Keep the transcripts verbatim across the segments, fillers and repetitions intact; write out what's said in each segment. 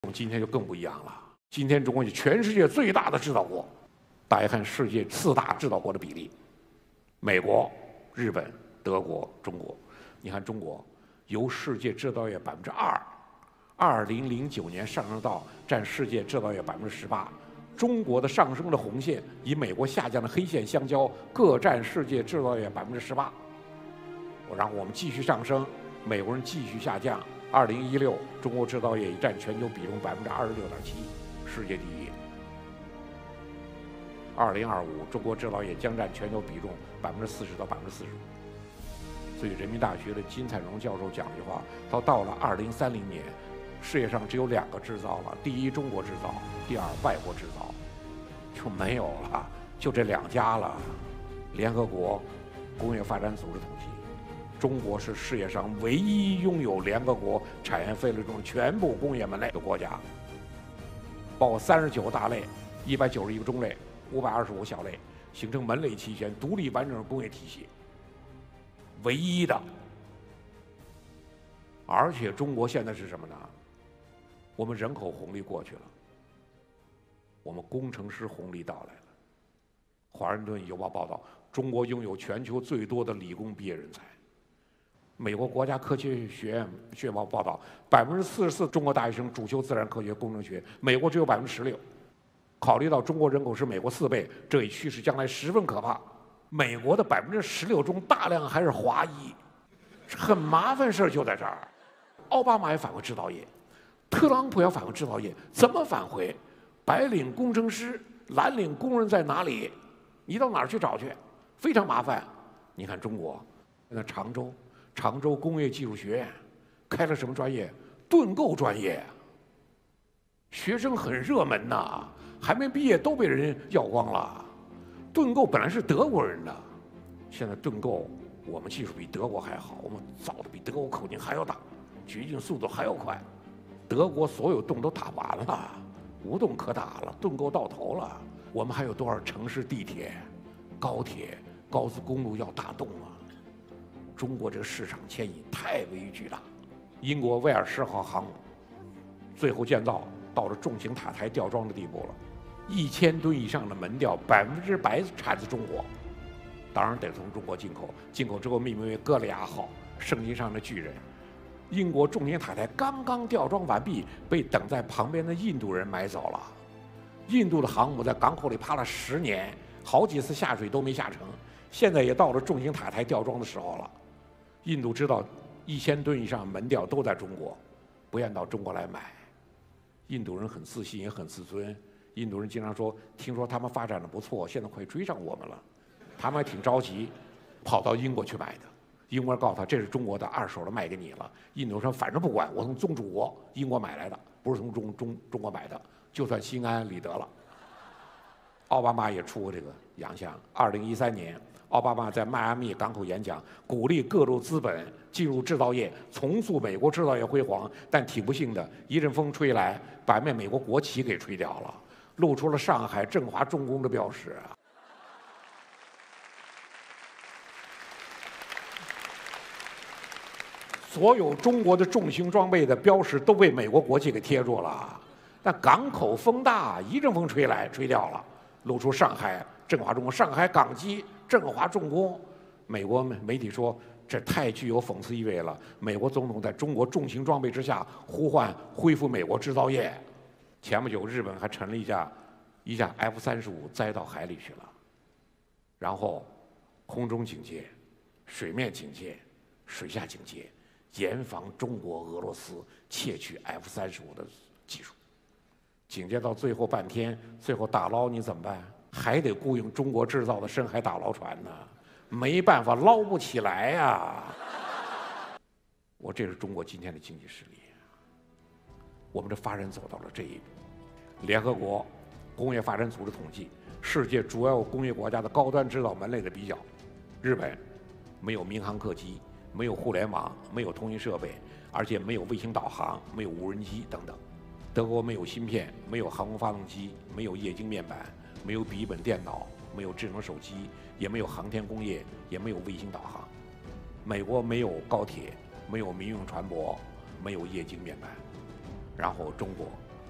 我们今天就更不一样了。今天中国是全世界最大的制造国，大家看世界四大制造国的比例：美国、日本、德国、中国。你看中国由世界制造业百分之二，二零零九年上升到占世界制造业百分之十八。中国的上升的红线与美国下降的黑线相交，各占世界制造业百分之十八。然后我们继续上升，美国人继续下降。二零一六，中国制造业已占全球比重百分之二十六点七，世界第一。二零二五，中国制造业将占全球比重百分之四十到百分之四十五。所以，人民大学的金灿荣教授讲一句话：他到了二零三零年，世界上只有两个制造了，第一中国制造，第二外国制造，就没有了，就这两家了。联合国工业发展组织统计，中国是世界上唯一拥有联合国产业分类中全部工业门类的国家，包括三十九个大类、一百九十一个中类、五百二十五个小类，形成门类齐全、独立完整的工业体系，唯一的。而且中国现在是什么呢？我们人口红利过去了，我们工程师红利到来了。华盛顿邮报报道，中国拥有全球最多的理工毕业人才。美国国家科学学院学报报道，百分之四十四中国大学生主修自然科学、工程学，美国只有百分之十六。考虑到中国人口是美国四倍，这一趋势将来十分可怕。美国的百分之十六中大量还是华裔，很麻烦事儿就在这儿。奥巴马也返回制造业，特朗普要返回制造业，怎么返回？白领工程师、蓝领工人在哪里？你到哪儿去找去？非常麻烦。你看中国，现在常州。常州工业技术学院开了什么专业？盾构专业，学生很热门呐，还没毕业都被人要光了。盾构本来是德国人的，现在盾构我们技术比德国还好，我们造的比德国口径还要大，掘进速度还要快。德国所有洞都打完了，无洞可打了，盾构到头了。我们还有多少城市地铁、高铁、高速公路要打洞啊？中国这个市场牵引太危惧了。英国威尔士号航母最后建造到了重型塔台吊装的地步了，一千吨以上的门吊百分之百产自中国，当然得从中国进口。进口之后命名为歌利亚号，圣经上的巨人。英国重型塔台刚刚吊装完毕，被等在旁边的印度人买走了。印度的航母在港口里趴了十年，好几次下水都没下成，现在也到了重型塔台吊装的时候了。印度知道一千吨以上门吊都在中国，不愿到中国来买。印度人很自信也很自尊，印度人经常说：“听说他们发展的不错，现在快追上我们了。”他们还挺着急，跑到英国去买的。英国人告诉他：“这是中国的，二手的卖给你了。”印度人说：“反正不管，我从宗主国英国买来的，不是从中中中国买的，就算心安理得了。”奥巴马也出过这个洋相。二零一三年。奥巴马在迈阿密港口演讲，鼓励各路资本进入制造业，重塑美国制造业辉煌。但挺不幸的，一阵风吹来，把面美国国旗给吹掉了，露出了上海振华重工的标识。所有中国的重型装备的标识都被美国国旗给贴住了。但港口风大，一阵风吹来，吹掉了，露出上海振华重工、上海港机。振华重工，美国媒体说这太具有讽刺意味了。美国总统在中国重型装备之下呼唤恢复美国制造业。前不久，日本还沉了一架一架 F 三十五栽到海里去了。然后，空中警戒、水面警戒、水下警戒，严防中国、俄罗斯窃取 F 三十五的技术。警戒到最后半天，最后打捞你怎么办？还得雇佣中国制造的深海打捞船呢，没办法，捞不起来呀、啊。我这是中国今天的经济实力，我们的发展走到了这一步。联合国工业发展组织统计，世界主要工业国家的高端制造门类的比较，日本没有民航客机，没有互联网，没有通讯设备，而且没有卫星导航，没有无人机等等。德国没有芯片，没有航空发动机，没有液晶面板。没有笔记本电脑，没有智能手机，也没有航天工业，也没有卫星导航。美国没有高铁，没有民用船舶，没有液晶面板。然后中国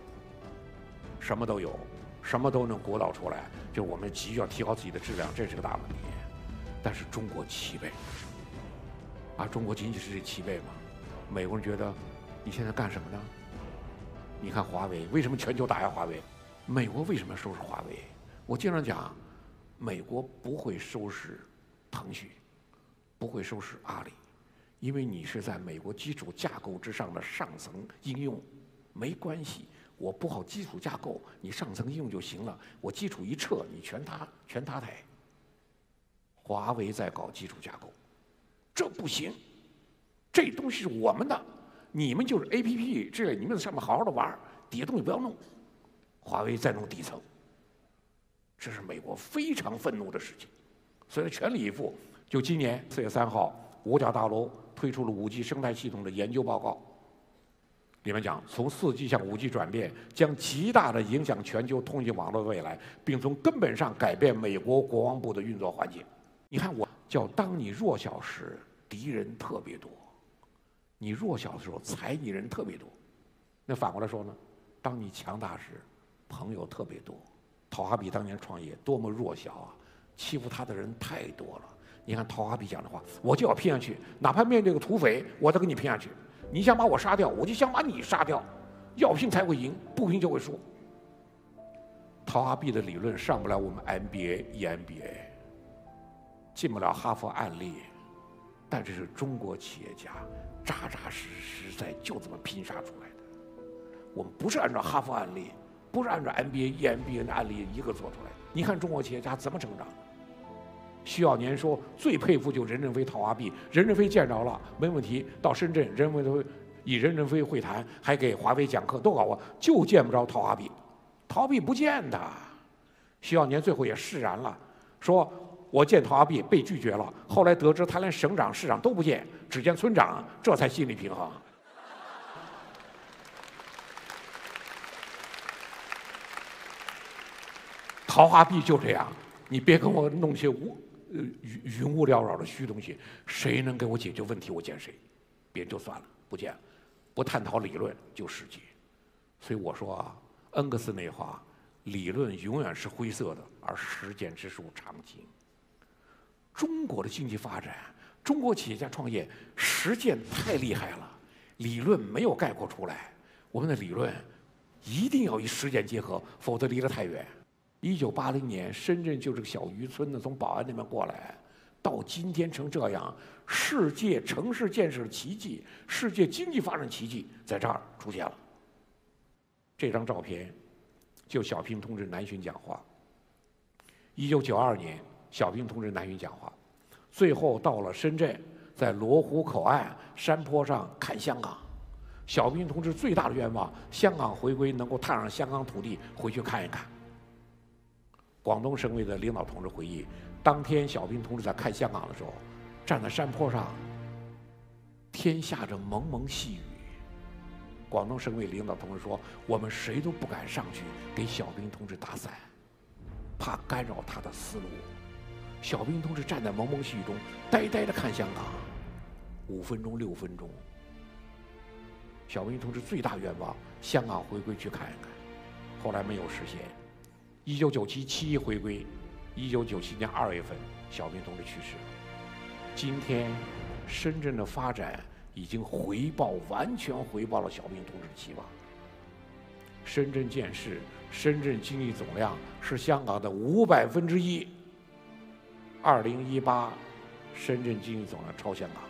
什么都有，什么都能鼓捣出来，就我们急需要提高自己的质量，这是个大问题。但是中国七倍，啊，中国仅仅是这七倍吗？美国人觉得你现在干什么呢？你看华为，为什么全球打压华为？美国为什么要收拾华为？我经常讲，美国不会收拾腾讯，不会收拾阿里，因为你是在美国基础架构之上的上层应用，没关系。我布好基础架构，你上层应用就行了。我基础一撤，你全塌，全塌台。华为在搞基础架构，这不行，这东西是我们的，你们就是 A P P 之类，你们在上面好好的玩，底下东西不要弄。华为在弄底层，这是美国非常愤怒的事情，所以全力以赴。就今年四月三号，五角大楼推出了五 G 生态系统的研究报告。里面讲，从四 G 向五 G 转变将极大的影响全球通信网络的未来，并从根本上改变美国国防部的运作环境。你看，我叫当你弱小时，敌人特别多；你弱小的时候，踩你人特别多。那反过来说呢？当你强大时，朋友特别多。陶哈比当年创业多么弱小啊，欺负他的人太多了。你看陶哈比讲的话，我就要拼下去，哪怕面对个土匪，我都给你拼下去。你想把我杀掉，我就想把你杀掉，要拼才会赢，不拼就会输。陶哈比的理论上不了我们 M B A、E M B A， 进不了哈佛案例，但这是中国企业家扎扎实实在就这么拼杀出来的。我们不是按照哈佛案例，不是按照 M B A、E M B A 的案例一个做出来的。你看中国企业家怎么成长的？徐小年说最佩服就任正非、陶哈比，任正非见着了没问题，到深圳任正非以任正非会谈，还给华为讲课，都搞过，就见不着陶哈比，陶哈比不见的。徐小年最后也释然了，说我见陶哈比被拒绝了，后来得知他连省长、市长都不见，只见村长，这才心理平衡。陶哈比就这样，你别跟我弄些无。呃，云云雾缭绕的虚东西，谁能给我解决问题，我见谁，别人就算了，不见了，不探讨理论就世界。所以我说啊，恩格斯那话，理论永远是灰色的，而实践之术常青。中国的经济发展，中国企业家创业，实践太厉害了，理论没有概括出来。我们的理论一定要与实践结合，否则离得太远。一九八零年，深圳就是个小渔村呢，从宝安那边过来，到今天成这样，世界城市建设的奇迹，世界经济发展奇迹在这儿出现了。这张照片，就小平同志南巡讲话。一九九二年，小平同志南巡讲话，最后到了深圳，在罗湖口岸山坡上看香港。小平同志最大的愿望，香港回归能够踏上香港土地，回去看一看。广东省委的领导同志回忆，当天小平同志在看香港的时候，站在山坡上，天下着蒙蒙细雨。广东省委领导同志说：“我们谁都不敢上去给小平同志打伞，怕干扰他的思路。”小平同志站在蒙蒙细雨中，呆呆地看香港，五分钟、六分钟。小平同志最大愿望，香港回归去看一看，后来没有实现。一九九七七一回归，一九九七年二月份，小平同志去世了。今天，深圳的发展已经回报，完全回报了小平同志的期望。深圳建市，深圳经济总量是香港的五百分之一。二零一八，深圳经济总量超香港，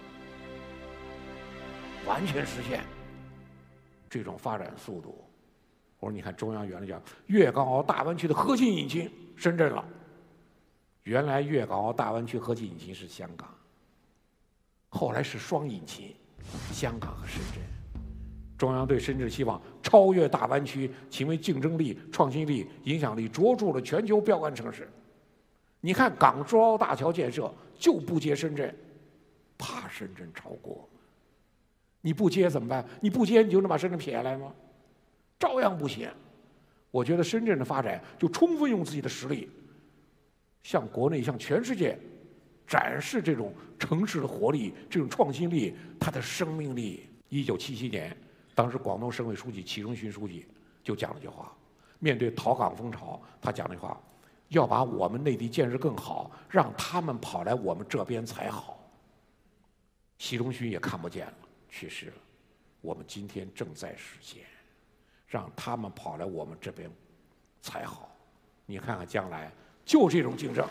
完全实现这种发展速度。我说，你看中央原来讲粤港澳大湾区的核心引擎深圳了，原来粤港澳大湾区核心引擎是香港，后来是双引擎，香港和深圳。中央对深圳希望超越大湾区，其为竞争力、创新力、影响力卓著的全球标杆城市。你看港珠澳大桥建设就不接深圳，怕深圳超过。你不接怎么办？你不接你就能把深圳撇下来吗？照样不行。我觉得深圳的发展就充分用自己的实力，向国内、向全世界展示这种城市的活力、这种创新力、它的生命力。一九七七年，当时广东省委书记祁荣勋书记就讲了句话： 面对逃港风潮，他讲那话，要把我们内地建设更好，让他们跑来我们这边才好。习仲勋也看不见了，去世了。我们今天正在实现，让他们跑来我们这边才好。你看看将来就这种竞争。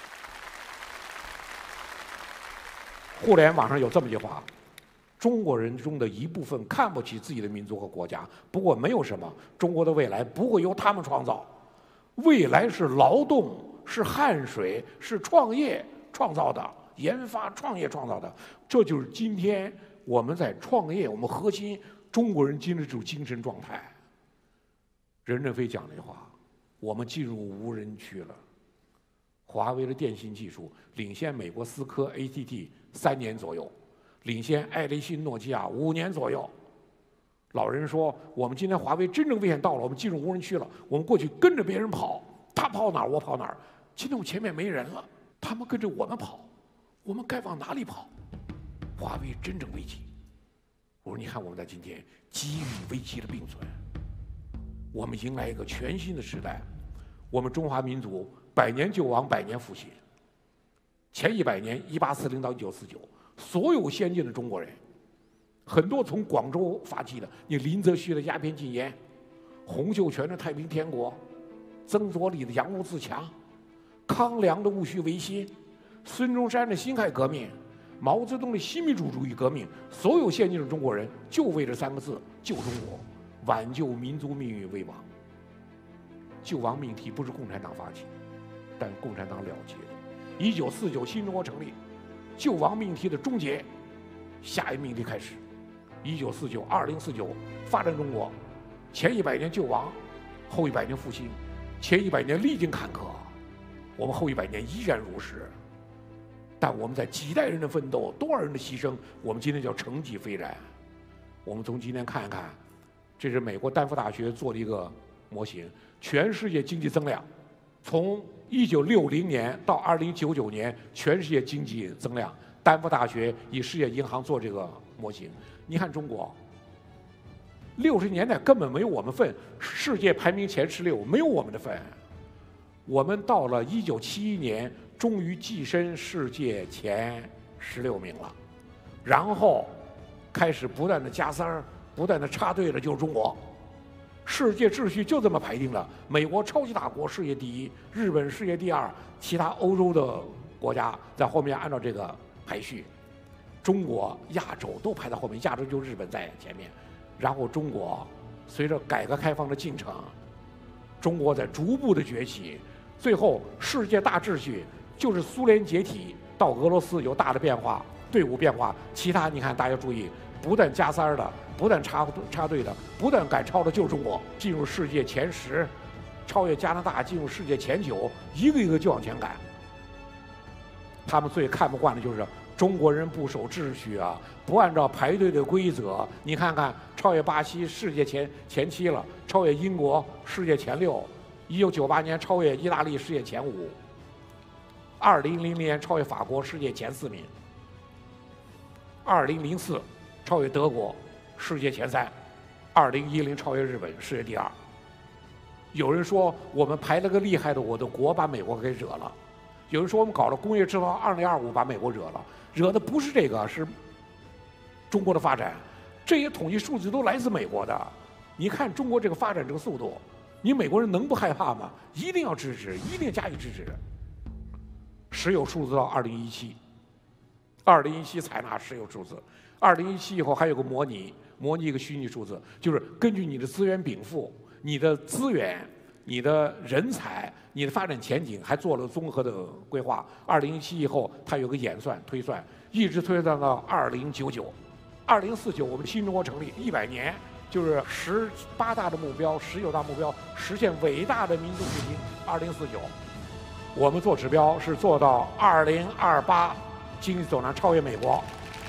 互联网上有这么一句话：中国人中的一部分看不起自己的民族和国家，不过没有什么，中国的未来不会由他们创造，未来是劳动，是汗水，是创业创造的，研发创业创造的。这就是今天我们在创业，我们核心中国人今日这种精神状态。任正非讲那话，我们进入无人区了。华为的电信技术领先美国思科 A T T 三年左右，领先爱立信、诺基亚五年左右。老人说，我们今天华为真正危险到了，我们进入无人区了。我们过去跟着别人跑，他跑哪儿我跑哪儿。今天我们前面没人了，他们跟着我们跑，我们该往哪里跑？华为真正危机。我说，你看我们在今天机遇危机的并存，我们迎来一个全新的时代。我们中华民族百年救亡，百年复兴。前一百年，一八四零到一九四九，所有先进的中国人，很多从广州发起的，你林则徐的鸦片禁烟，洪秀全的太平天国，曾左李的洋务自强，康梁的戊戌维新，孙中山的辛亥革命，毛泽东的新民主主义革命，所有先进的中国人就为这三个字：救中国，挽救民族命运危亡。救亡命题不是共产党发起，但共产党了结的。一九四九新中国成立，救亡命题的终结，下一命题开始。一九四九二零四九发展中国，前一百年救亡，后一百年复兴，前一百年历经坎坷，我们后一百年依然如是。但我们在几代人的奋斗，多少人的牺牲，我们今天叫成绩斐然。我们从今天看一看，这是美国丹佛大学做的一个模型，全世界经济增量，从一九六零年到二零九九年，全世界经济增量，丹佛大学以世界银行做这个模型。你看中国，六十年代根本没有我们份，世界排名前十六没有我们的份。我们到了一九七一年，终于跻身世界前十六名了，然后开始不断的加塞儿，不断的插队的就是中国。世界秩序就这么排定了，美国超级大国世界第一，日本世界第二，其他欧洲的国家在后面按照这个排序，中国、亚洲都排在后面，亚洲就日本在前面，然后中国随着改革开放的进程，中国在逐步的崛起，最后世界大秩序就是苏联解体到俄罗斯有大的变化，队伍变化，其他你看大家注意，不但加塞儿的，不但插插队的，不但赶超的就是中国，进入世界前十，超越加拿大，进入世界前九，一个一个就往前赶。他们最看不惯的就是中国人不守秩序啊，不按照排队的规则。你看看，超越巴西世界前前七了，超越英国世界前六，一九九八年超越意大利世界前五，二零零零年超越法国世界前四名，二零零四超越德国世界前三，二零一零超越日本世界第二。有人说我们排了个厉害的我的国，把美国给惹了。有人说我们搞了工业制造二零二五，把美国惹了。惹的不是这个，是中国的发展。这些统计数据都来自美国的。你看中国这个发展这个速度，你美国人能不害怕吗？一定要支持，一定加以支持。石油数字到二零一七，二零一七采纳石油数字，二零一七以后还有个模拟，模拟一个虚拟数字，就是根据你的资源禀赋、你的资源、你的人才、你的发展前景，还做了综合的规划。二零一七以后，它有个演算推算，一直推算到二零九九，二零四九我们新中国成立一百年，就是十八大的目标、十九大目标实现伟大的民族复兴。二零四九，我们做指标是做到二零二八，经济总量超越美国。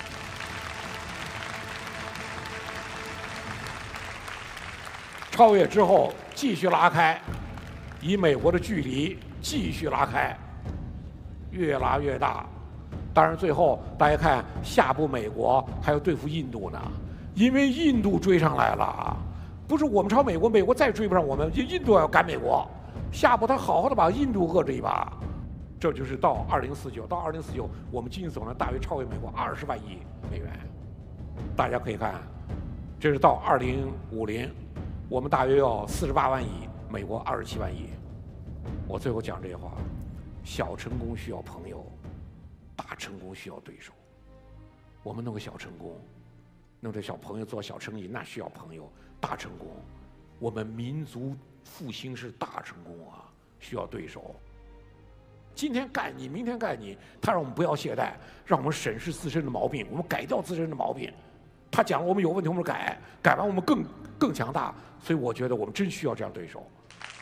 超越之后继续拉开，以美国的距离继续拉开，越拉越大。当然最后大家看，下步美国还要对付印度呢，因为印度追上来了， 不是我们超美国，美国再追不上我们，印印度要赶美国，下步他好好的把印度遏制一把。这就是到二零四九，到二零四九，我们经济总量大约超越美国二十万亿美元。大家可以看，这是到二零五零，我们大约要四十八万亿，美国二十七万亿。我最后讲这些话：小成功需要朋友，大成功需要对手。我们弄个小成功，弄这小朋友做小生意，那需要朋友；大成功，我们民族复兴是大成功啊，需要对手。今天干你，明天干你，他让我们不要懈怠，让我们审视自身的毛病，我们改掉自身的毛病。他讲了我们有问题，我们改，改完我们更更强大。所以我觉得我们真需要这样对手。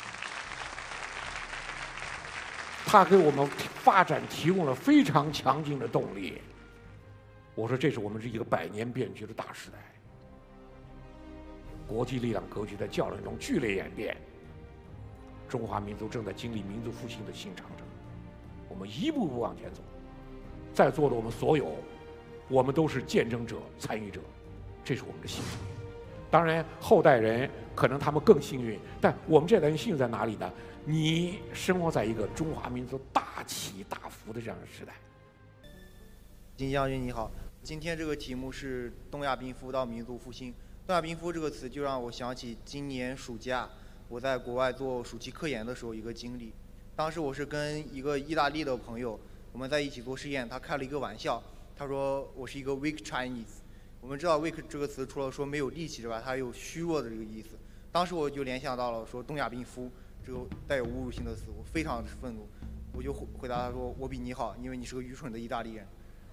他给我们发展提供了非常强劲的动力。我说这是我们是一个百年变局的大时代，国际力量格局在较量中剧烈演变，中华民族正在经历民族复兴的新长征。我们一步步往前走，在座的我们所有，我们都是见证者、参与者，这是我们的幸运。当然，后代人可能他们更幸运，但我们这代人幸运在哪里呢？你生活在一个中华民族大起大伏的这样的时代。 金将军你好，今天这个题目是东亚病夫到民族复兴。东亚病夫这个词就让我想起今年暑假我在国外做暑期科研的时候一个经历。当时我是跟一个意大利的朋友，我们在一起做实验，他开了一个玩笑，他说我是一个 weak Chinese。我们知道 weak 这个词除了说没有力气之外，它有虚弱的这个意思。当时我就联想到了说东亚病夫这个带有侮辱性的词，我非常愤怒，我就回答他说我比你好，因为你是个愚蠢的意大利人。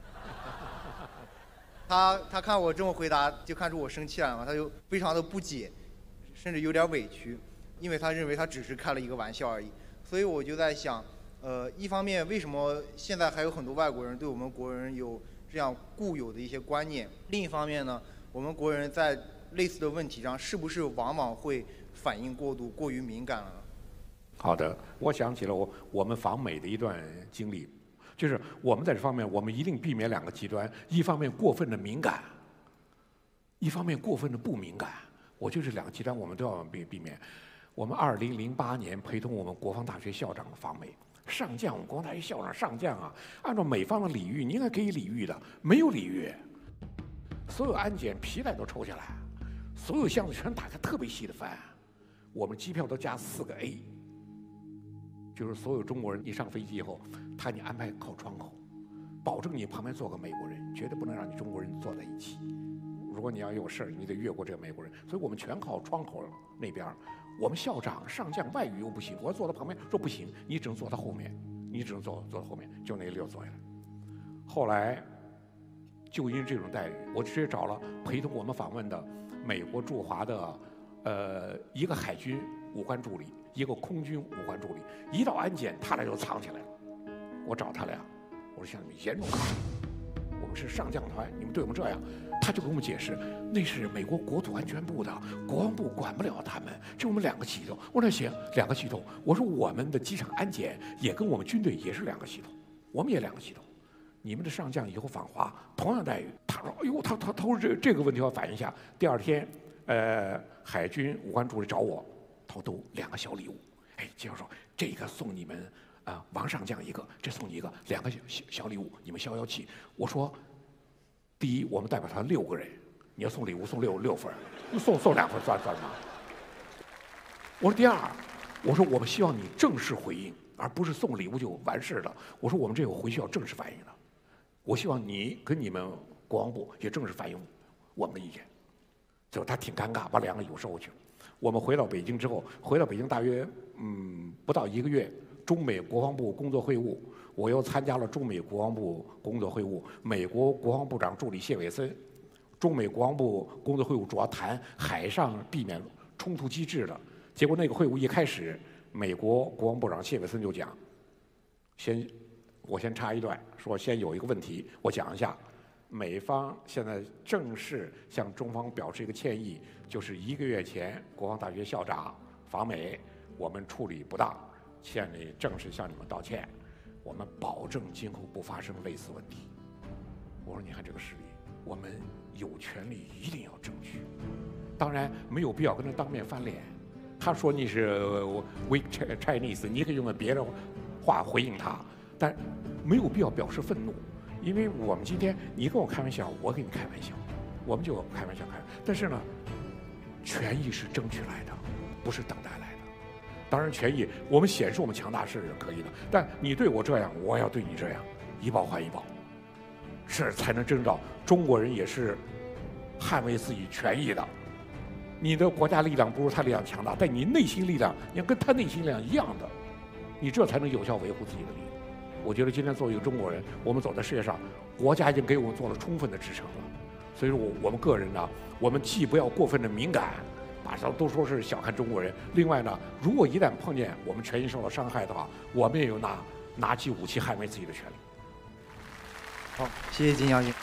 他他看我这么回答，就看出我生气了嘛，他就非常的不解，甚至有点委屈，因为他认为他只是开了一个玩笑而已。所以我就在想，呃，一方面为什么现在还有很多外国人对我们国人有这样固有的一些观念？另一方面呢，我们国人在类似的问题上是不是往往会反应过度、过于敏感了呢？ 好的，我想起了我我们访美的一段经历。就是我们在这方面，我们一定避免两个极端：一方面过分的敏感，一方面过分的不敏感。我觉得这两个极端我们都要避避免。我们二零零八年陪同我们国防大学校长访美，上将，我们国防大学校长上将啊，按照美方的礼遇，你应该给予礼遇的，没有礼遇，所有安检皮带都抽下来，所有箱子全打开，特别细的翻，我们机票都加四个 A。就是所有中国人一上飞机以后，他给你安排靠窗口，保证你旁边坐个美国人，绝对不能让你中国人坐在一起。如果你要有事儿，你得越过这个美国人，所以我们全靠窗口那边。我们校长上将外语又不行，我坐他旁边说不行，你只能坐他后面，你只能坐坐他后面，就那个六坐下来。后来就因为这种待遇，我直接找了陪同我们访问的美国驻华的呃一个海军武官助理，一个空军武官助理，一到安检，他俩就藏起来了。我找他俩，我说向你们严重抗议，我们是上将团，你们对我们这样。他就给我们解释，那是美国国土安全部的，国防部管不了他们，就我们两个系统。我说行，两个系统。我说我们的机场安检也跟我们军队也是两个系统，我们也两个系统。你们的上将以后访华同样待遇。他说，哎呦，他他他说这这个问题要反映一下。第二天，呃，海军武官助理找我。他都两个小礼物，哎，介绍说这个送你们啊、呃，王上将一个，这送你一个，两个小小礼物，你们消消气。我说，第一，我们代表团六个人，你要送礼物送六六份，送送两份算算吗？我说第二，我说我们希望你正式回应，而不是送礼物就完事了。我说我们这个回去要正式反映的，我希望你跟你们国防部也正式反映我们的意见。最后他挺尴尬，把两个礼物收回去了。我们回到北京之后，回到北京大约嗯不到一个月，中美国防部工作会晤，我又参加了中美国防部工作会晤。美国国防部长助理谢伟森，中美国防部工作会晤主要谈海上避免冲突机制的。结果那个会晤一开始，美国国防部长谢伟森就讲，先我先插一段，说先有一个问题，我讲一下。美方现在正式向中方表示一个歉意，就是一个月前国防大学校长访美，我们处理不当，现在正式向你们道歉，我们保证今后不发生类似问题。我说你看这个实力，我们有权利一定要争取， 当然没有必要跟他当面翻脸。他说你是 weak Chinese， 你可以用别的话回应他，但没有必要表示愤怒，因为我们今天你跟我开玩笑，我跟你开玩笑，我们就开玩笑开。但是呢，权益是争取来的，不是等待来的。当然，权益我们显示我们强大是可以的，但你对我这样，我要对你这样，以报还以报，是才能征召中国人也是捍卫自己权益的。你的国家力量不如他力量强大，但你内心力量你要跟他内心力量一样的，你这才能有效维护自己的利益。我觉得今天作为一个中国人，我们走在世界上，国家已经给我们做了充分的支撑了。所以说我我们个人呢，我们既不要过分的敏感，马上都说是小看中国人。另外呢，如果一旦碰见我们权益受到伤害的话，我们也有拿拿起武器捍卫自己的权利。 好，谢谢金将军。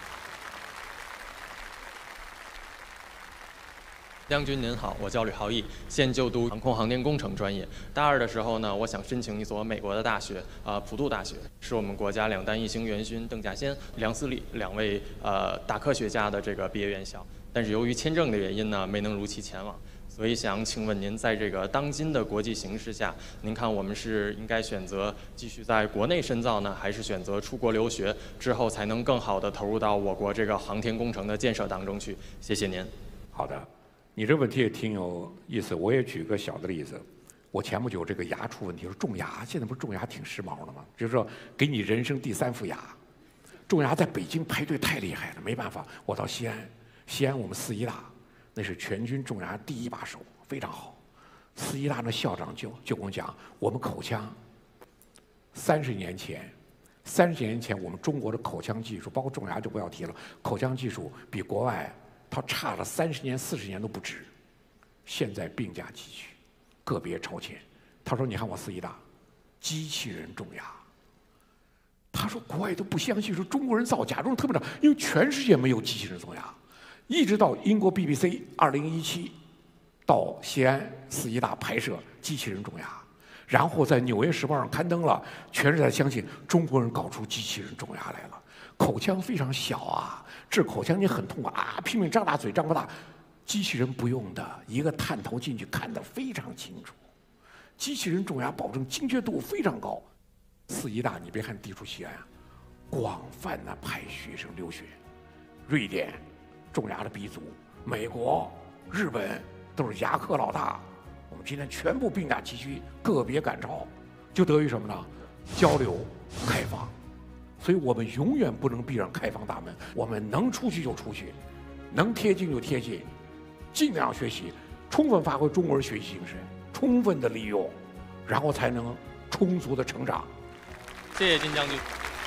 将军您好，我叫吕浩义，现就读航空航天工程专业。大二的时候呢，我想申请一所美国的大学，呃，普渡大学，是我们国家两弹一星元勋邓稼先、梁思礼两位呃大科学家的这个毕业院校。但是由于签证的原因呢，没能如期前往。所以想请问您，在这个当今的国际形势下，您看我们是应该选择继续在国内深造呢，还是选择出国留学之后才能更好的投入到我国这个航天工程的建设当中去？谢谢您。 好的。你这问题也挺有意思，我也举个小的例子。我前不久这个牙出问题，说种牙，现在不是种牙挺时髦的吗？就是说给你人生第三副牙。种牙在北京排队太厉害了，没办法，我到西安，西安我们四医大，那是全军种牙第一把手，非常好。四医大的校长就就跟我讲，我们口腔三十年前，三十年前我们中国的口腔技术，包括种牙就不要提了，口腔技术比国外。他差了三十年、四十年都不止，现在并驾齐驱，个别超前。他说：“你看我四医大，机器人种牙。”他说国外都不相信，说中国人造假，中国人特别早，因为全世界没有机器人种牙。一直到英国 B B C 二零一七到西安四医大拍摄机器人种牙，然后在《纽约时报》上刊登了，全世界相信中国人搞出机器人种牙来了。口腔非常小啊，治口腔你很痛苦啊，拼命张大嘴张不大，机器人不用的，一个探头进去看得非常清楚。机器人种牙保证精确度非常高。四医大你别看地处西安啊，广泛的派学生留学，瑞典种牙的鼻祖，美国、日本都是牙科老大，我们今天全部并驾齐驱，个别赶超，就得益于什么呢？交流开放。所以我们永远不能闭上开放大门，我们能出去就出去，能贴近就贴近，尽量学习，充分发挥中国人学习精神，充分的利用，然后才能充足的成长。 谢谢金将军。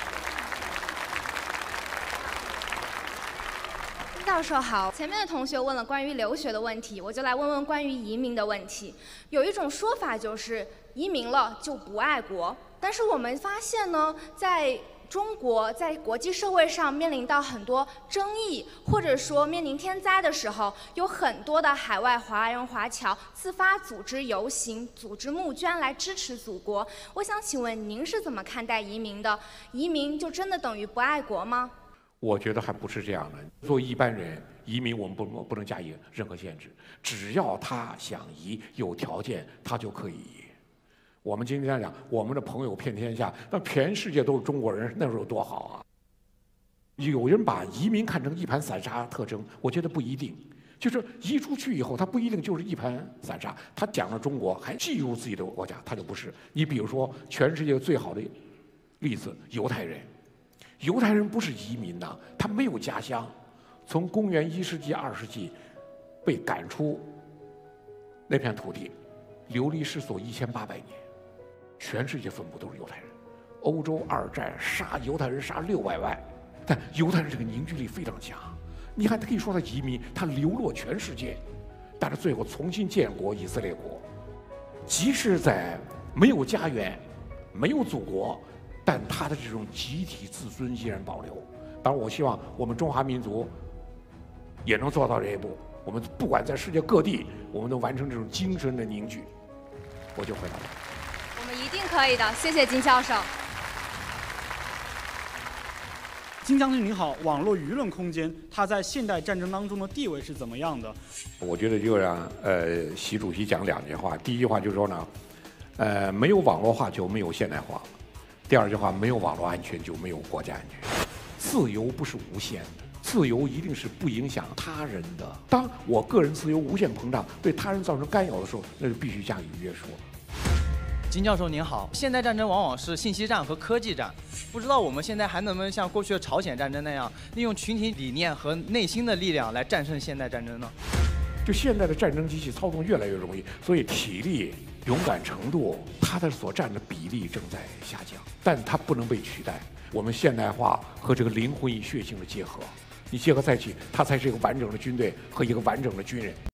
金教授好，前面的同学问了关于留学的问题，我就来问问关于移民的问题。有一种说法就是移民了就不爱国，但是我们发现呢，在中国在国际社会上面临到很多争议，或者说面临天灾的时候，有很多的海外华人华侨自发组织游行、组织募捐来支持祖国。我想请问您是怎么看待移民的？移民就真的等于不爱国吗？ 我觉得还不是这样的。作为一般人，移民我们不不能加以任何限制，只要他想移，有条件，他就可以移。我们今天讲，我们的朋友遍天下，那全世界都是中国人，那时候多好啊！有人把移民看成一盘散沙特征，我觉得不一定。就是移出去以后，他不一定就是一盘散沙。他讲了中国，还记入自己的国家，他就不是。你比如说，全世界最好的例子，犹太人。犹太人不是移民呐，他没有家乡，从公元一世纪、二世纪被赶出那片土地，流离失所一千八百年。全世界分布都是犹太人，欧洲二战杀犹太人杀六百万，但犹太人这个凝聚力非常强。你看，他可以说他移民，他流落全世界，但是最后重新建国以色列国。即使在没有家园、没有祖国，但他的这种集体自尊依然保留。当然，我希望我们中华民族也能做到这一步。我们不管在世界各地，我们能完成这种精神的凝聚。我就回答了。 我们一定可以的，谢谢金教授。 金将军您好，网络舆论空间它在现代战争当中的地位是怎么样的？ 我觉得就让呃习主席讲两句话，第一句话就是说呢，呃没有网络化就没有现代化，第二句话没有网络安全就没有国家安全。自由不是无限的，自由一定是不影响他人的。当我个人自由无限膨胀，对他人造成干扰的时候，那就必须加以约束了。 金教授您好，现代战争往往是信息战和科技战，不知道我们现在还能不能像过去的朝鲜战争那样，利用群体理念和内心的力量来战胜现代战争呢？ 就现在的战争机器操纵越来越容易，所以体力、勇敢程度，它的所占的比例正在下降，但它不能被取代。我们现代化和这个灵魂与血性的结合，你结合在一起，它才是一个完整的军队和一个完整的军人。